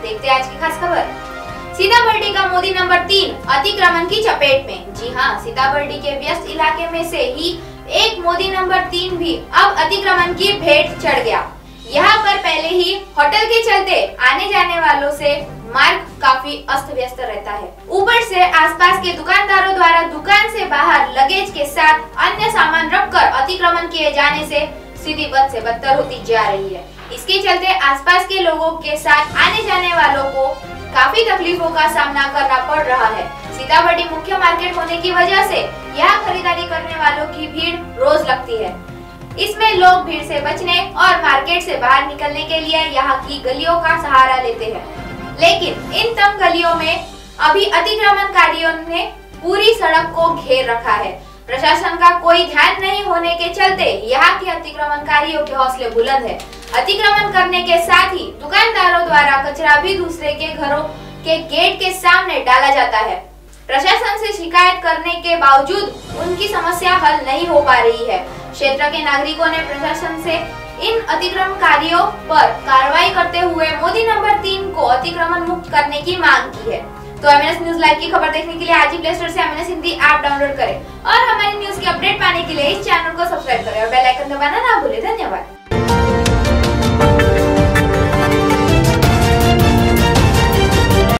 देखते हैं आज की खास खबर। सीताबर्डी का मोदी नंबर 3 अतिक्रमण की चपेट में। जी हाँ, सीताबर्डी के व्यस्त इलाके में से ही एक मोदी नंबर 3 भी अब अतिक्रमण की भेंट चढ़ गया। यहाँ पर पहले ही होटल के चलते आने जाने वालों से मार्ग काफी अस्त व्यस्त रहता है। ऊपर से आसपास के दुकानदारों द्वारा दुकान से बाहर लगेज के साथ अन्य सामान रखकर अतिक्रमण किए जाने से स्थिति बद से बदतर होती जा रही है। इसके चलते आसपास के लोगों के साथ आने जाने वालों को काफी तकलीफों का सामना करना पड़ रहा है। सीताबर्डी मुख्य मार्केट होने की वजह से यहाँ खरीदारी करने वालों की भीड़ रोज लगती है। इसमें लोग भीड़ से बचने और मार्केट से बाहर निकलने के लिए यहाँ की गलियों का सहारा लेते हैं, लेकिन इन तंग गलियों में अभी अतिक्रमणकारियों ने पूरी सड़क को घेर रखा है। प्रशासन का कोई ध्यान नहीं होने के चलते यहाँ के अतिक्रमणकारियों के हौसले बुलंद है। अतिक्रमण करने के साथ ही दुकानदारों द्वारा कचरा भी दूसरे के घरों के गेट के सामने डाला जाता है। प्रशासन से शिकायत करने के बावजूद उनकी समस्या हल नहीं हो पा रही है। क्षेत्र के नागरिकों ने प्रशासन से इन अतिक्रमणकारियों पर कार्रवाई करते हुए मोदी नंबर 3 को अतिक्रमण मुक्त करने की मांग की है। तो एमएनएस न्यूज लाइव की खबर देखने के लिए आज ही प्ले स्टोर से एमएनएस हिंदी ऐप डाउनलोड करें और हमारी न्यूज की अपडेट पाने के लिए इस चैनल को सब्सक्राइब करें और बेल आइकन दबाना ना भूलें। धन्यवाद।